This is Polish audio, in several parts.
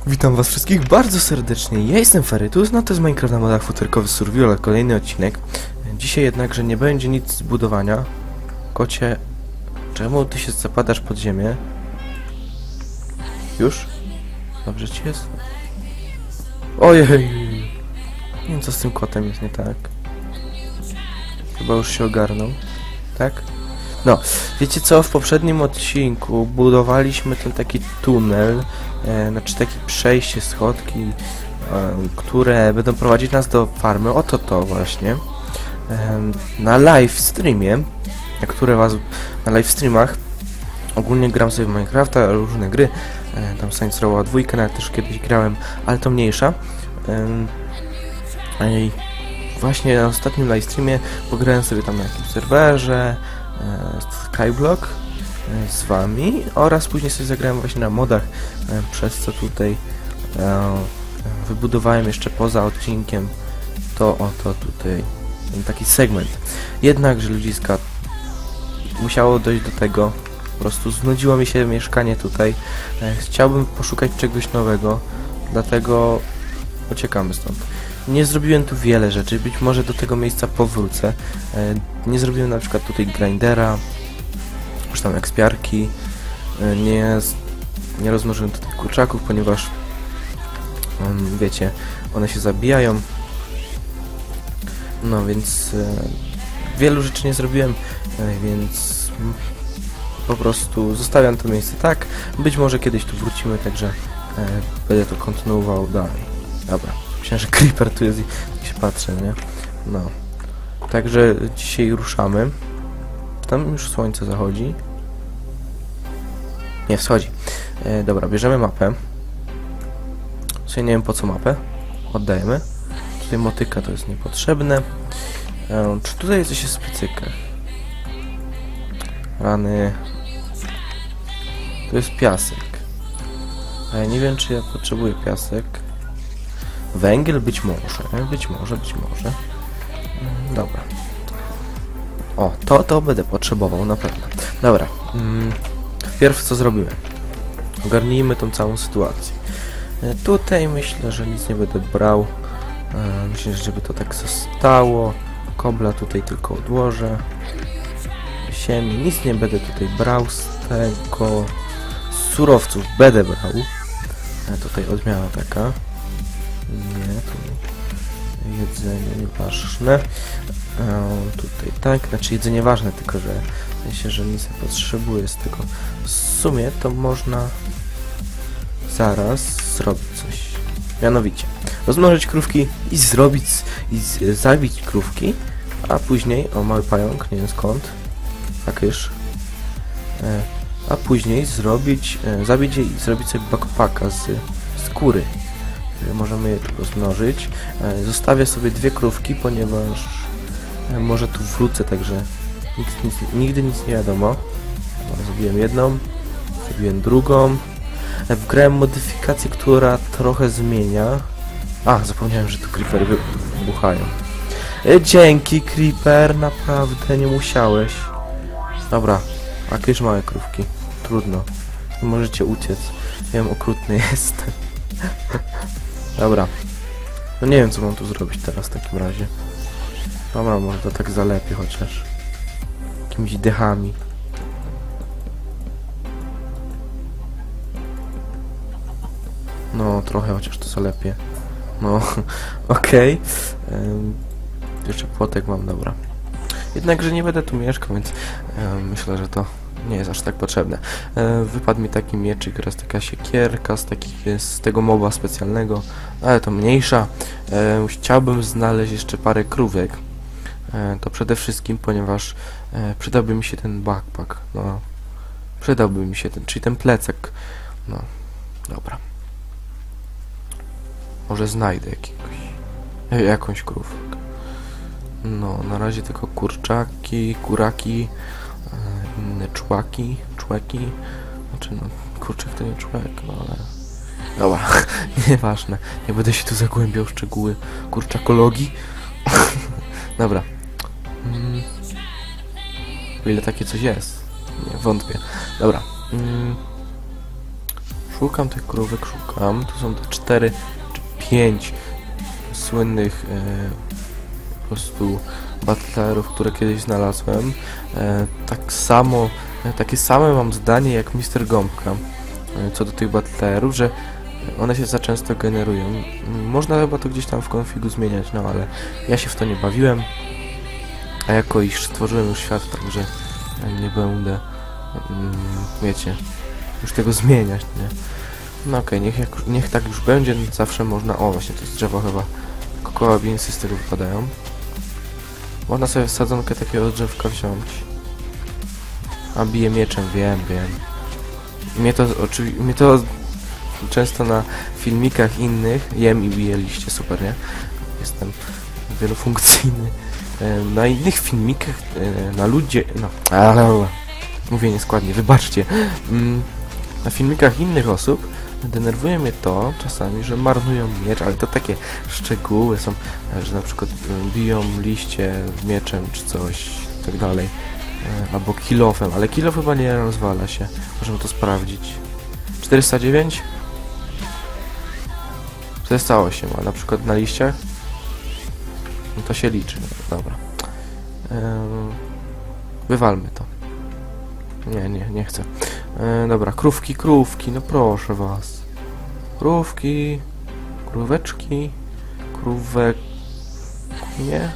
Witam was wszystkich bardzo serdecznie, ja jestem Ferytus, no to jest Minecraft na modach futerkowy Survival, kolejny odcinek. Dzisiaj jednakże nie będzie nic z budowania. Kocie, czemu ty się zapadasz pod ziemię? Już? Dobrze ci jest? Ojej! Nie wiem co z tym kotem jest nie tak. Chyba już się ogarnął, tak? No, wiecie co, w poprzednim odcinku budowaliśmy ten taki tunel, znaczy takie przejście, schodki, które będą prowadzić nas do farmy, oto to właśnie, na live streamie, na live streamach, ogólnie gram sobie w Minecrafta, różne gry, tam Saints Row 2, nawet też kiedyś grałem, ale to mniejsza. I właśnie na ostatnim live streamie pograłem sobie tam na jakimś serwerze, Skyblock z wami oraz później sobie zagrałem właśnie na modach, przez co tutaj wybudowałem jeszcze poza odcinkiem to oto tutaj ten taki segment. Jednakże ludziska, musiało dojść do tego, po prostu znudziło mi się mieszkanie tutaj, chciałbym poszukać czegoś nowego, dlatego uciekamy stąd. Nie zrobiłem tu wiele rzeczy, być może do tego miejsca powrócę. Nie zrobiłem na przykład tutaj grindera, już tam ekspiarki, nie rozmnożyłem tutaj kurczaków, ponieważ wiecie, one się zabijają. No więc wielu rzeczy nie zrobiłem, więc po prostu zostawiam to miejsce tak. Być może kiedyś tu wrócimy, także będę to kontynuował dalej. Dobra. Myślałem, że creeper tu jest i się patrzę, nie? No. Także dzisiaj ruszamy. Tam już słońce zachodzi. Nie, wschodzi. Dobra, bierzemy mapę. Sobie nie wiem po co mapę. Oddajemy. Tutaj motyka to jest niepotrzebne. Czy tutaj coś jest w piecykę? Rany. To jest piasek. A ja nie wiem, czy ja potrzebuję piasek. Węgiel? Być może. Dobra. O, to będę potrzebował na pewno. Dobra. Wpierw co zrobiłem? Ogarnijmy tą całą sytuację. Tutaj myślę, że nic nie będę brał. Myślę, żeby to tak zostało. Kobla tutaj tylko odłożę. Ziemi. Nic nie będę tutaj brał z tego. Z surowców będę brał. Tutaj odmiana taka. Nie, tu jedzenie nieważne. Tutaj tak, znaczy jedzenie ważne, tylko że w sensie, że nic nie potrzebuję z tego. W sumie to można zaraz zrobić coś. Mianowicie, rozmnożyć krówki i zabić krówki, a później, o mały pająk, nie wiem skąd, takyż, a później zabić je i zrobić sobie backpacka z skóry. Możemy je tu rozmnożyć. Zostawię sobie 2 krówki, ponieważ może tu wrócę, także nigdy nic nie wiadomo. Zrobiłem jedną, zrobiłem drugą. Wgrałem modyfikację, która trochę zmienia. A, zapomniałem, że tu creepery wybuchają. Dzięki, creeper, naprawdę nie musiałeś. Dobra, jakieś małe krówki. Trudno. Nie możecie uciec. Ja wiem, okrutny jestem. Dobra. No nie wiem, co mam tu zrobić teraz w takim razie. Dobra, może to tak zalepię chociaż. Jakimiś dechami. No, trochę chociaż to zalepię. No, okej. Jeszcze płotek mam, dobra. Jednakże nie będę tu mieszkał, więc myślę, że to nie jest aż tak potrzebne. Wypadł mi taki mieczyk oraz taka siekierka z tego moba specjalnego, ale to mniejsza. Chciałbym znaleźć jeszcze parę krówek. To przede wszystkim, ponieważ przydałby mi się ten backpack. No, przydałby mi się czyli ten plecak. No, dobra. Może znajdę jakąś krówkę. No, na razie tylko kuraki, inne człeki. Znaczy, no, kurczak to nie człowiek, no ale... Dobra, nieważne. Nie będę się tu zagłębiał w szczegóły kurczakologii. Dobra. O ile takie coś jest. Nie, wątpię. Dobra. Szukam tych krówek, szukam. Tu są te 4 czy 5 słynnych po prostu battlerów, które kiedyś znalazłem. Tak samo, takie same mam zdanie jak Mister Gąbka co do tych battlerów, że one się za często generują. Można chyba to gdzieś tam w konfigu zmieniać, no ale ja się w to nie bawiłem. A jako iż stworzyłem już świat, także nie będę, wiecie, już tego zmieniać, nie? No okej, niech tak już będzie, zawsze można... O, właśnie, to jest drzewo chyba. Cocoa beansy z tego wypadają. Można sobie sadzonkę takiego drzewka wziąć. A bije mieczem, wiem. Mnie to często na filmikach innych jem i biję liście, super, nie? Jestem wielofunkcyjny. Na innych filmikach, na ludzie... No, ale... Mówię nieskładnie, wybaczcie. Na filmikach innych osób denerwuje mnie to czasami, że marnują miecz, ale to takie szczegóły są, że na przykład biją liście mieczem czy coś, tak dalej. Albo kilofem, ale kilof chyba nie rozwala się. Możemy to sprawdzić. 409? 408, a na przykład na liściach? No to się liczy. Dobra. Wywalmy to. Nie chcę. Dobra, krówki, no proszę was. Krówki, króweczki, krówek... Nie?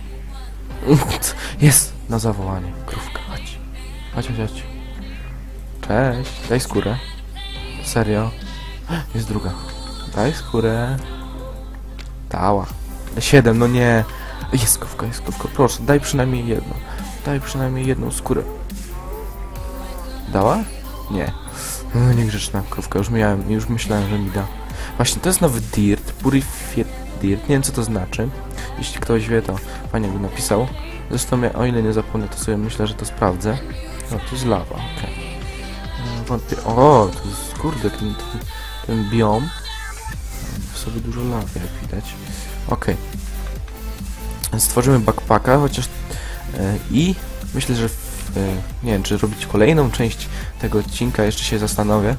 Jest na zawołanie. Krówka, chodź. Cześć, daj skórę. Serio? Jest druga. Daj skórę. Dała. 7, no nie. Jest krówka, proszę, daj przynajmniej jedną. Daj przynajmniej jedną skórę. Dała? Nie. No niegrzeczna krówka, już myślałem, że mi da. Właśnie, to jest nowy dirt, purified dirt, nie wiem co to znaczy. Jeśli ktoś wie, to fajnie by napisał. Zresztą ja, o ile nie zapomnę, to sobie myślę, że to sprawdzę. No, to jest lawa, okej. Wątpię... O, to jest, kurde, ten biom. W sobie dużo lawy, jak widać. Okej. Stworzymy backpacka, chociaż... I myślę, że nie wiem, czy robić kolejną część tego odcinka, jeszcze się zastanowię,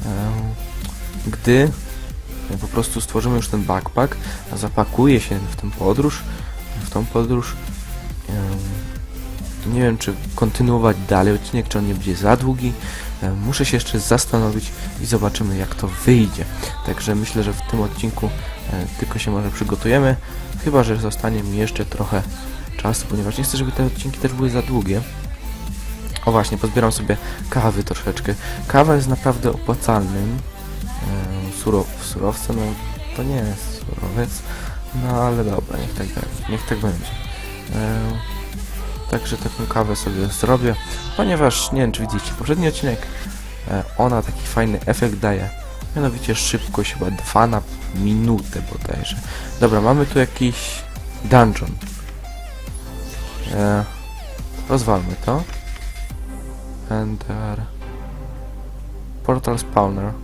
gdy po prostu stworzymy już ten backpack, a zapakuję się w tą podróż, nie wiem, czy kontynuować dalej odcinek, czy on nie będzie za długi, muszę się jeszcze zastanowić i zobaczymy, jak to wyjdzie. Także myślę, że w tym odcinku tylko się może przygotujemy, chyba że zostanie mi jeszcze trochę czasu, ponieważ nie chcę, żeby te odcinki też były za długie. O właśnie, pozbieram sobie kawy troszeczkę. Kawa jest naprawdę opłacalnym surowcem, no to nie jest surowiec, no ale dobra, niech tak będzie. Także taką kawę sobie zrobię, ponieważ, nie wiem czy widzicie, poprzedni odcinek ona taki fajny efekt daje, mianowicie szybkość chyba 2 na minutę bodajże. Dobra, mamy tu jakiś dungeon. Rozwalmy to. Enter. Portal spawner.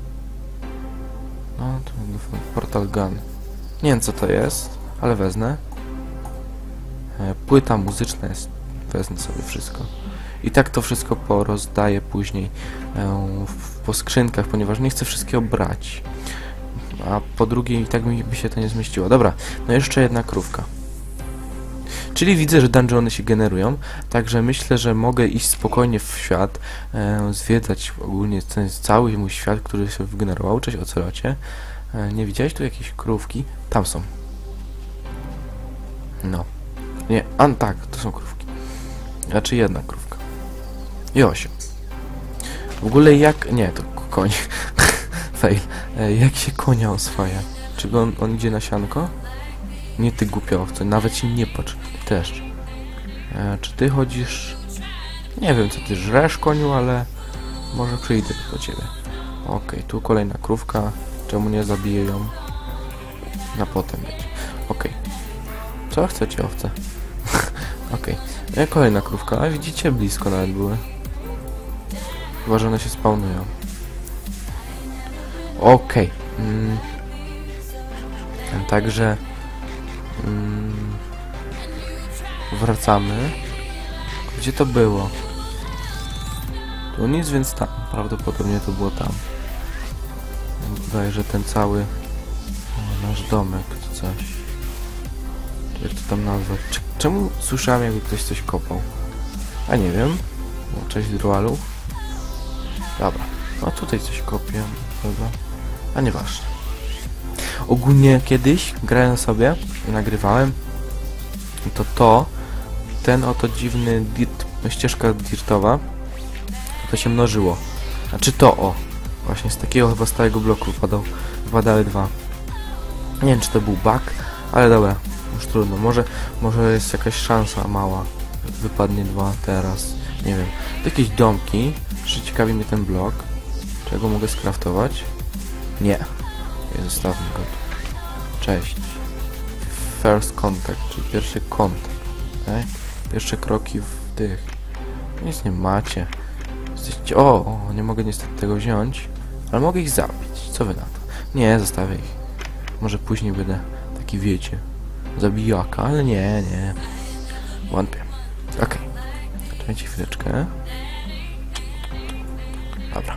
No, to portal gun. Nie wiem co to jest, ale wezmę. Płyta muzyczna jest. Wezmę sobie wszystko. I tak to wszystko porozdaję później po skrzynkach, ponieważ nie chcę wszystkiego brać. A po drugie i tak by się to nie zmieściło. Dobra, no jeszcze jedna krówka. Czyli widzę, że dungeony się generują, także myślę, że mogę iść spokojnie w świat, zwiedzać ogólnie ten cały mój świat, który się wygenerował. Cześć Ocelocie. Nie widziałeś tu jakieś krówki? Tam są. No. Nie, tak, to są krówki. Znaczy jedna krówka. I 8. W ogóle jak... Nie, to koń. Fail. Jak się konia oswaja? Czy on idzie na sianko? Nie ty głupia owco, nawet się nie patrz. Ty też. Czy ty chodzisz... Nie wiem co ty żresz, koniu, ale... Może przyjdę do ciebie. Okej, tu kolejna krówka. Czemu nie zabiję ją? Na potem mieć. Okej. Co chcecie, owce? Okej. Kolejna krówka. A widzicie, blisko nawet były. Chyba, że one się spawnują. Okej. Także... wracamy. Gdzie to było? Tu nic, więc tam. Prawdopodobnie to było tam. bodajże ten cały nasz domek, czy coś. Jak to tam nazwać? Czemu słyszałem, jakby ktoś coś kopał? A nie wiem. No, cześć Drualu. Dobra. No tutaj coś kopię. Chyba. A nieważne. Ogólnie kiedyś grałem sobie i nagrywałem. I ten oto dziwny ścieżka dirtowa, to się mnożyło. Znaczy właśnie z takiego chyba stałego bloku wypadały dwa. Nie wiem, czy to był bug, ale dobra, już trudno. Może jest jakaś szansa mała, że wypadnie dwa teraz. Nie wiem. To jakieś domki. Jeszcze ciekawi mnie ten blok. Czego mogę skraftować? Nie. Zostawmy go tu. Cześć. First contact, czyli pierwszy kontakt. Tak? Pierwsze kroki w tych. Nic nie macie. Jesteście... nie mogę niestety tego wziąć. Ale mogę ich zabić. Co wy na to? Nie, zostawię ich. Może później będę taki, wiecie, zabijaka, ale nie. Wątpię. Okej. Czekajcie chwileczkę. Dobra.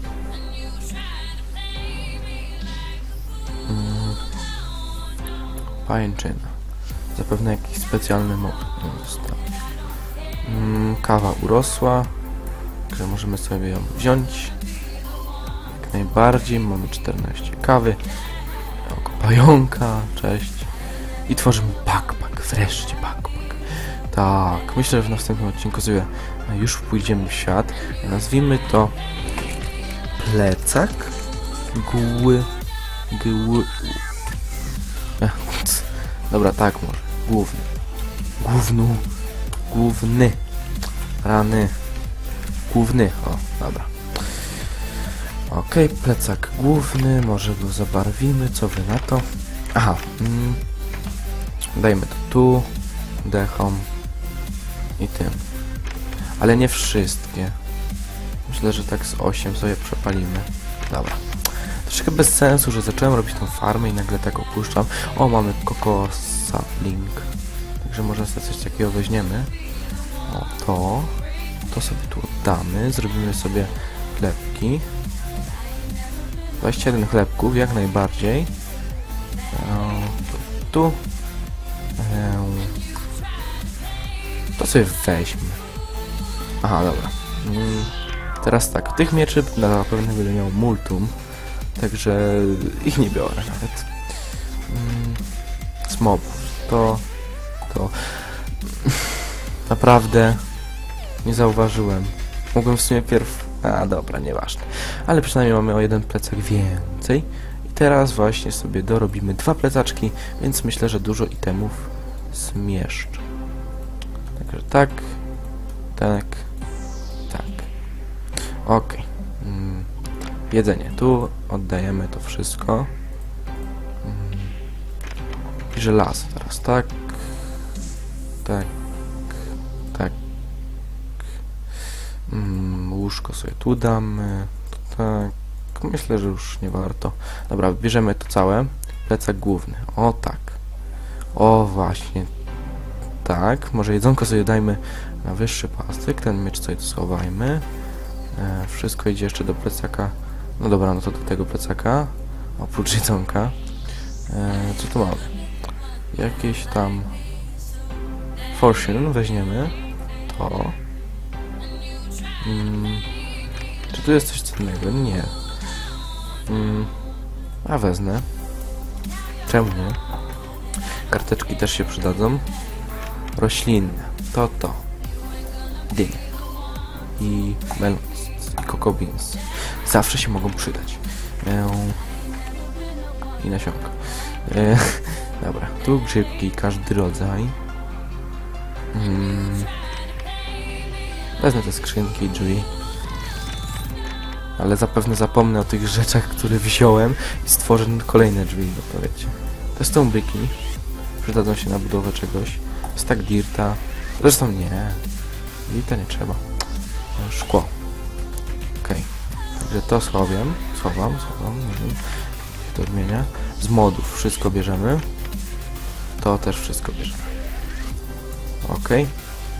Pajęczyna. Zapewne jakiś specjalny mob został. Kawa urosła. Także możemy sobie ją wziąć. Jak najbardziej. Mamy 14 kawy. Oko pająka. Cześć. I tworzymy backpack. Wreszcie backpack. Tak. Myślę, że w następnym odcinku sobie już pójdziemy w świat. Nazwijmy to plecak Dobra, tak może. Główny. Rany. Główny. O, dobra. Okej, plecak główny. Może go zabarwimy. Co wy na to? Aha. Dajmy to tu. Dechom. I tym. Ale nie wszystkie. Myślę, że tak z 8 sobie przepalimy. Dobra. Troszkę bez sensu, że zacząłem robić tą farmę i nagle tak opuszczam. O, mamy Coco Sapling. Także może sobie coś takiego weźmiemy. O, to sobie tu oddamy. Zrobimy sobie chlebki. 21 chlebków, jak najbardziej. Tu. To sobie weźmy. Aha, dobra. Teraz tak, tych mieczy na pewno będę miał multum. Także ich nie biorę nawet. Z mobów. To naprawdę nie zauważyłem. Mogłem w sumie dobra, nieważne. Ale przynajmniej mamy o jeden plecak więcej. I teraz właśnie sobie dorobimy 2 plecaczki, więc myślę, że dużo itemów zmieszczę. Także tak. Okej. Jedzenie. Tu oddajemy to wszystko. I żelazo teraz. Tak. Łóżko sobie tu damy. Tak. Myślę, że już nie warto. Dobra, bierzemy to całe. Plecak główny. O tak. O właśnie. Tak. Może jedzonko sobie dajmy na wyższy pasek. Ten miecz sobie schowajmy. Wszystko idzie jeszcze do plecaka. No dobra, no to do tego plecaka. Oprócz jedzonka. Co tu mamy? Jakieś tam fortune weźmiemy. To. Czy tu jest coś cennego? Nie. A wezmę. Czemu nie? Karteczki też się przydadzą. Roślinne. To. Dynie. I melons. I cocoa beans. Zawsze się mogą przydać. I nasionka. Dobra. Tu grzybki, każdy rodzaj. Wezmę te skrzynki i drzwi. Ale zapewne zapomnę o tych rzeczach, które wziąłem i stworzę kolejne drzwi, no to wiecie. Te stąbyki przydadzą się na budowę czegoś. Stack dirta. Zresztą nie. Dirta nie trzeba. Szkło. Okej. Także to schowam, nie wiem, jak to odmienia. Z modów wszystko bierzemy. To też wszystko bierzemy. Okej.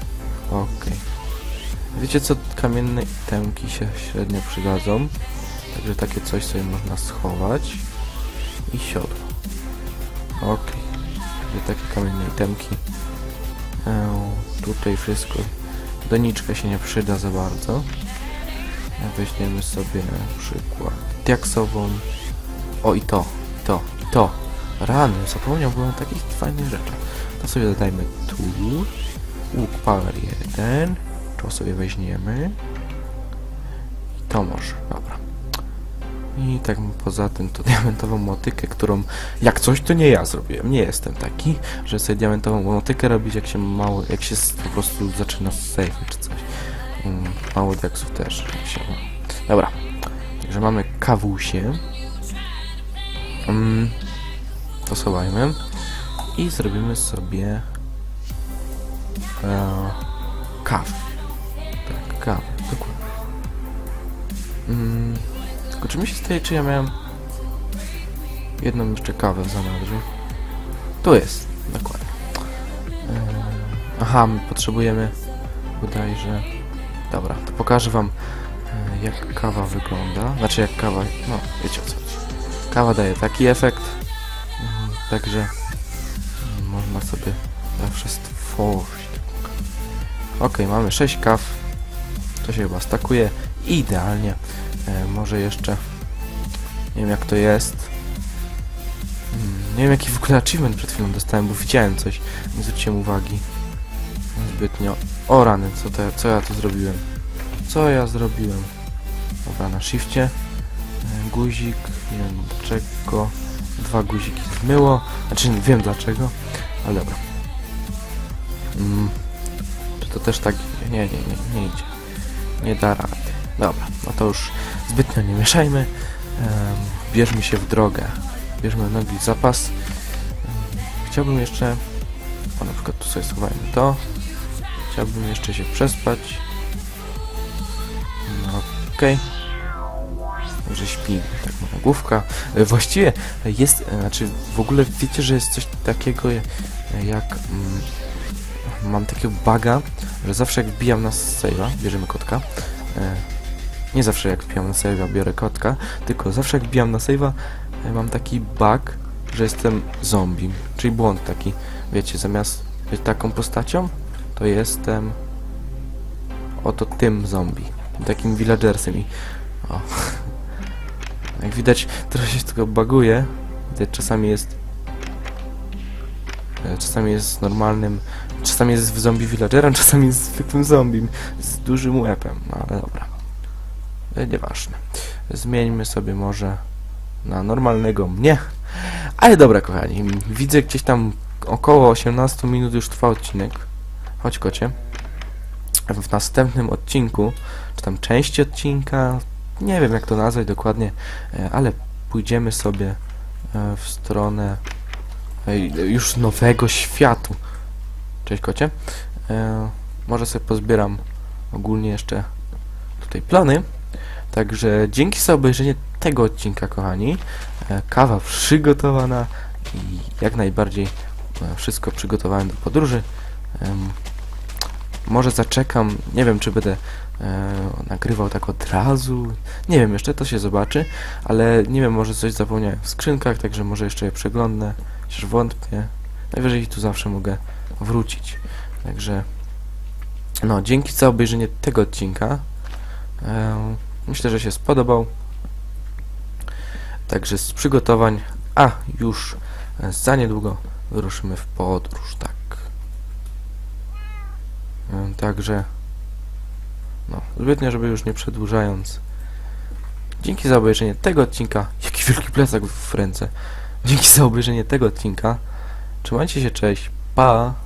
Wiecie co? Kamienne itemki się średnio przydadzą. Także takie coś sobie można schować. I siodło. Ok. Takie kamienne itemki. Tutaj wszystko. Doniczka się nie przyda za bardzo. Weźmiemy sobie na przykład diaksową. O, i to. Rany, zapomniałbym o takich fajnych rzeczach. To sobie dodajmy tu. Łuk power 1. To sobie weźmiemy. I to może. Dobra. I tak poza tym to diamentową motykę, którą jak coś to nie ja zrobiłem. Nie jestem taki, że sobie diamentową motykę robić jak się mało, jak się po prostu zaczyna save czy coś. Mało diaksów też się ma. Dobra. Także mamy kawusie. To schowajmy. I zrobimy sobie kawę. Tak, kawę, dokładnie. Tylko czy mi się zdaje, czy ja miałem jedną jeszcze kawę w zanadrzu? Tu jest, dokładnie. Aha, my potrzebujemy bodajże... Dobra, to pokażę wam jak kawa wygląda. Znaczy jak kawa... No, wiecie o co chodzi. Kawa daje taki efekt. Także można sobie zawsze stworzyć. Ok, mamy 6 kaw. To się chyba stakuje idealnie. Może jeszcze... Nie wiem jak to jest. Nie wiem jaki w ogóle achievement przed chwilą dostałem, bo widziałem coś. Nie zwróciłem uwagi zbytnio. O rany, co ja tu zrobiłem? Co ja zrobiłem? Dobra, na shifcie. Guzik, nie wiem dlaczego. 2 guziki zmyło. Znaczy wiem dlaczego, ale dobra. Czy to też tak... Nie idzie. Nie da rady. Dobra, no to już zbytnio nie mieszajmy. Bierzmy się w drogę. Bierzmy nogi w zapas. Chciałbym jeszcze... O, na przykład tu sobie schowajmy to. Chciałbym jeszcze się przespać. No, okej. Że śpi, tak moja główka. Właściwie jest, znaczy w ogóle wiecie, że jest coś takiego jak... mam takiego buga, że zawsze jak wbijam na save'a, bierzemy kotka. Nie zawsze jak wbijam na save'a biorę kotka, tylko zawsze jak wbijam na save'a mam taki bug, że jestem zombie. Czyli błąd taki, wiecie, zamiast być taką postacią, to jestem oto tym zombie. Takim villagersem i... O. Jak widać, trochę się tego buguje. Widać, czasami jest normalnym, czasami jest zombie villagerem, czasami jest zwykłym zombie z dużym łebem, no ale dobra. Nieważne. Zmieńmy sobie może na normalnego mnie. Ale dobra, kochani, widzę gdzieś tam około 18 minut już trwa odcinek. Chodź, kocie. W następnym odcinku, czy tam części odcinka, nie wiem jak to nazwać dokładnie, ale pójdziemy sobie w stronę już nowego światu. Cześć, kocie. Może sobie pozbieram ogólnie jeszcze tutaj plany. Także dzięki za obejrzenie tego odcinka, kochani. Kawa przygotowana i jak najbardziej wszystko przygotowałem do podróży. Może zaczekam, nie wiem czy będę nagrywał tak od razu, nie wiem, jeszcze to się zobaczy, ale nie wiem, może coś zapomniałem w skrzynkach, także może jeszcze je przeglądnę, chociaż wątpię. Najwyżej tu zawsze mogę wrócić. Także no, dzięki za obejrzenie tego odcinka. Myślę, że się spodobał. Także z przygotowań, a już za niedługo wyruszymy w podróż, tak. Także no, zbytnio, żeby już nie przedłużając. Dzięki za obejrzenie tego odcinka. Jaki wielki plecak w ręce. Dzięki za obejrzenie tego odcinka. Trzymajcie się, cześć, pa!